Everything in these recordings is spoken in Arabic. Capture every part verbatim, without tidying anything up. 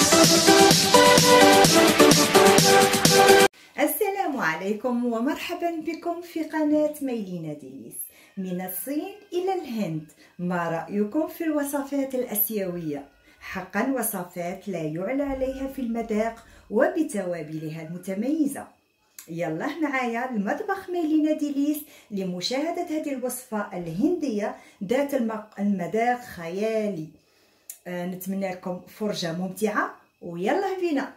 السلام عليكم ومرحبا بكم في قناة ميلينا ديليس. من الصين إلى الهند، ما رأيكم في الوصفات الآسيوية؟ حقا وصفات لا يعلى عليها في المذاق وبتوابلها المتميزة. يلا معايا المطبخ ميلينا ديليس لمشاهدة هذه الوصفة الهندية ذات المذاق خيالي. آه نتمنى لكم فرجة ممتعة، ويلا بينا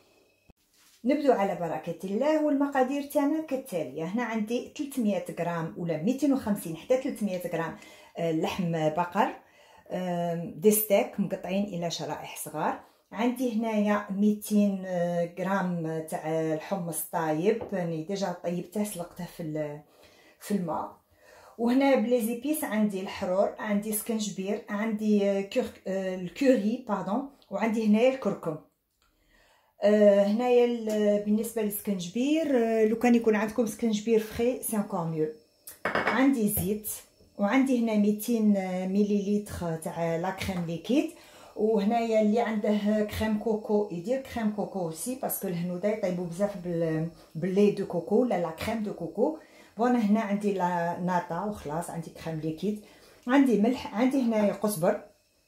نبدو على بركة الله. والمقادير تاعنا كالتالي: هنا عندي ثلاثمية غرام ولا مئتين وخمسين حتى ثلاثمية غرام لحم بقر دي ستيك مقطعين الى شرائح صغار. عندي هنايا مئتين غرام تاع الحمص طايب، راني ديجا طيبته سلقته في في الماء. وهنا بليزيبيس عندي الحرور، عندي سكنجبير، عندي الكوري باردون، وعندي هنايا الكركم. آه هنايا بالنسبه للسكنجبير، آه لو كان يكون عندكم سكنجبير فري سي انكور ميو. عندي زيت، وعندي هنا مئتين مليلتر تاع لا كريم ليكيد. وهنايا اللي عنده كريم كوكو يدير كريم كوكو اوسي، باسكو الهنوده يطيبوا بزاف باللي دو كوكو ولا لا كريم دو كوكو. وانا هنا عندي لا ناتا وخلاص، عندي كريم ليكيد، عندي ملح، عندي هنايا قزبر.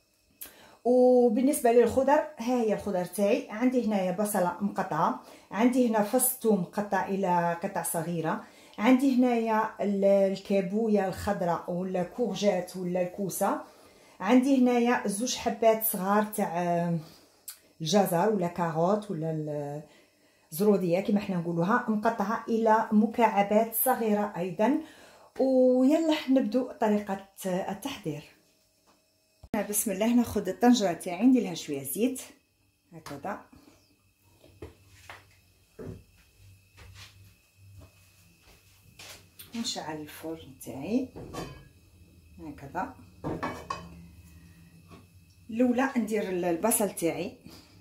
وبالنسبه للخضر، ها هي الخضر تاعي. عندي هنايا بصله مقطعه، عندي هنا فص ثوم مقطع الى قطع صغيره، عندي هنايا الكابويه الخضراء ولا كورجات ولا الكوسه، عندي هنايا زوج حبات صغار تاع الجزر ولا كاروت ولا الزروديه كما حنا نقولوها، مقطعه الى مكعبات صغيره ايضا. ويلا نبدو طريقه التحضير. بسم الله، ناخذ الطنجره تاعي ندير لها شويه زيت هكذا، ونشعل الفرن تاعي هكذا. الاولى ندير البصل تاعي،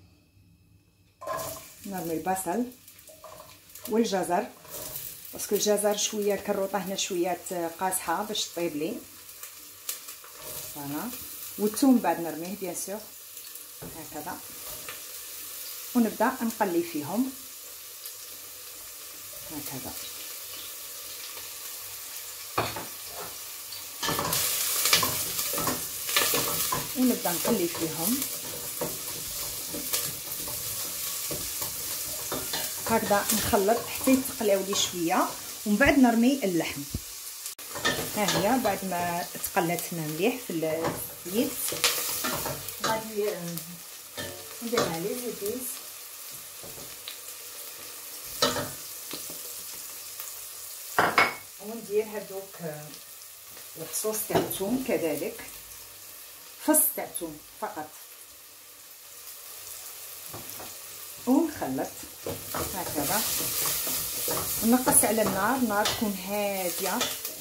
نرمي البصل والجزر، باسكو الجزر شويه الكروطه هنا شويه قاصحه باش طيب لي فوالا. والثوم بعد نرميه بيان سور هكذا، ونبدا نقلي فيهم هكذا. ونبدا نقلي فيهم هكذا، نخلط حتى يتقلاو لي شويه، ومن بعد نرمي اللحم. ها هي بعد ما تقلات لنا مليح في الزيت، غادي نديرها لي زيتيس وندير هذوك الفصوص تاع الثوم، كذلك فص تاع الثوم فقط، ونخلط هكذا. ونقص على النار، النار تكون هاديه،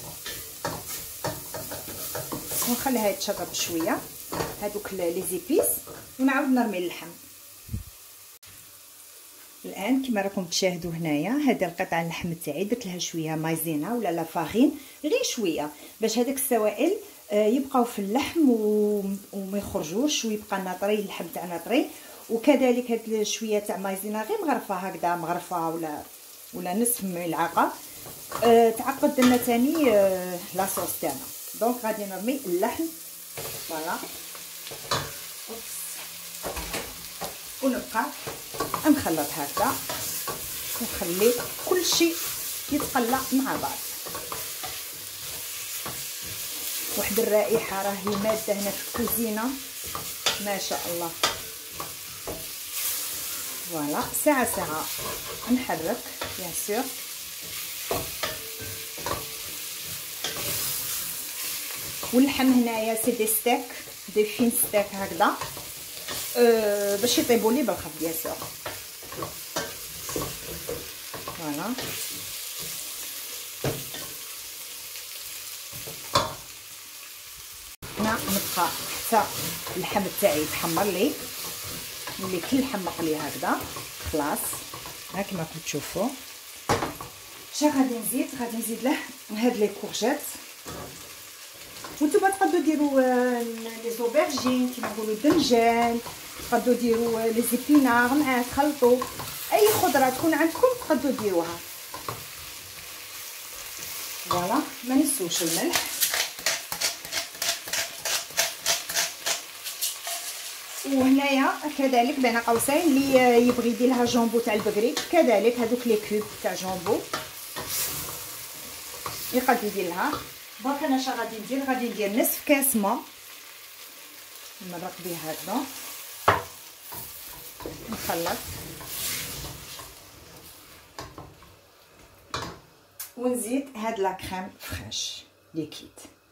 ونخليها يتشرب شويه هذوك لي زيبيس، ونعاود نرمي اللحم. الان كما راكم تشاهدوا هنايا، هذا القطعه اللحم تاعي درت لها شويه مايزينا ولا لا فارين، غير شويه باش هذاك السوائل يبقاو في اللحم وما يخرجوش، ويبقى ناطري اللحم تاعنا طري. وكذلك هاد شويه تاع مايزينا غير مغرفه هكذا، مغرفه ولا ولا نصف ملعقه، أه تعقد لنا ثاني أه لاصوص تاعنا. دونك غادي نرمي اللحم فوالا، ونبقى نخلط هكذا، ونخلي كل شيء يتقلى مع بعض. واحد الرائحه راهي ماده هنا في الكوزينه ما شاء الله. فوالا ساعه ساعه نحرك بيان سور. واللحم هنايا سي دي ستيك دي فين ستيك هكذا، أه باش يطيبوا لي بالخف بيان سور. فوالا هنا نبقى حتى اللحم تاعي يتحمر لي، يولي كل حمق لي هكذا خلاص. ها كما راكم تشوفوا. شا غادي نزيد؟ غادي نزيد له هاد لي كورجيت، وانتم تقدروا ديروا لي زوبرجين كيما نقولوا الدنجال، تقدروا ديروا لي زيبينار معاه، تخلطوا اي خضره تكون عندكم تقدروا ديروها. فوالا ما نسوش الملح. وهنايا كذلك بين قوسين اللي يبغي يدير لها جامبو تاع البقري كذلك هذوك لي كوب تاع جامبو يقدر يدير لها. دونك انا شنو غادي ندير؟ غادي ندير نصف كاس ما نمرق به هكذا، نخلط ونزيد هاد لا كريم فريش ليكيد.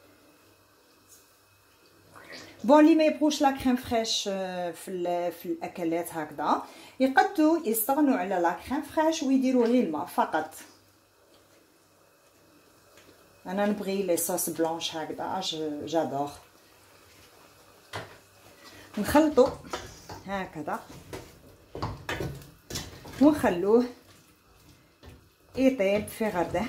بون لي ما يبغوش لا كريم فريش في في الاكلات هكذا يقدروا يستغنوا على لا كريم فريش ويديروا غير الماء فقط. انا نبغي لي صوص بلونش هكذا جادور. نخلطوا هكذا ونخلوه يطيب في غرده.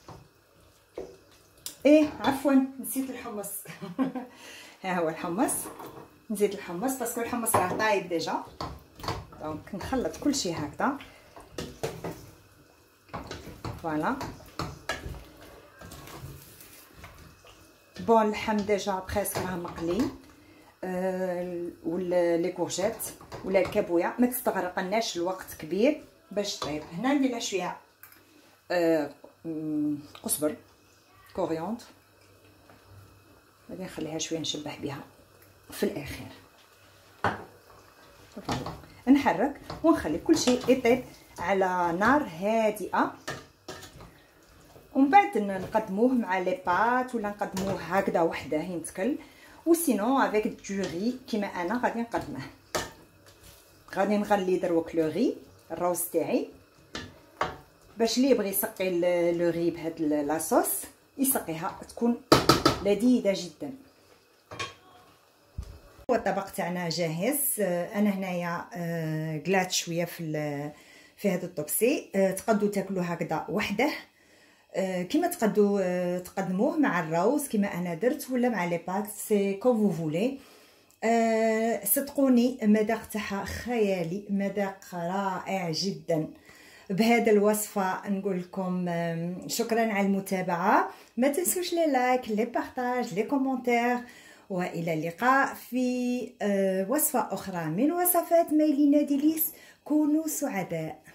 ايه عفوا نسيت الحمص ها هو الحمص، نزيد الحمص باسكو الحمص راه طايب ديجا. دونك نخلط كلشي هكذا. فوالا بون اللحم ديجا بريسك راه مقلي. أه ولا لي كورجيت ولا الكابويا ما تستغرقناش الوقت كبير باش طيب. هنا ندير لها شويه أه قزبر كوريوندر، غادي نخليها شويه نشبح بها في الاخر. فوالا نحرك ونخلي كلشي يطيب على نار هادئه، ومن بعد نقدموه مع لي بات ولا نقدموه هكذا وحده ينتكل، وسينو افيك دو ري كيما انا غادي نقدمه. غادي نغلي دروك لو ري الروز تاعي باش اللي يبغي يسقي لو ري بهاد لاصوص يسقيها تكون لذيذه جدا. والطبق تاعنا جاهز. انا هنايا قلات شويه في في هذا الطبسي. تقدروا تاكلوه هكذا وحده كيما تقدروا تقدموه مع الروز كيما انا درت ولا مع لي بات، سي كوم فو فولي. صدقوني المذاق تاعها خيالي، مذاق رائع جدا. بهذا الوصفه نقول لكم شكرا على المتابعه. ما تنسوش لي لايك لي بارطاج لي كومونتير، والى اللقاء في وصفه اخرى من وصفات ميلينا ديليس. كونوا سعداء.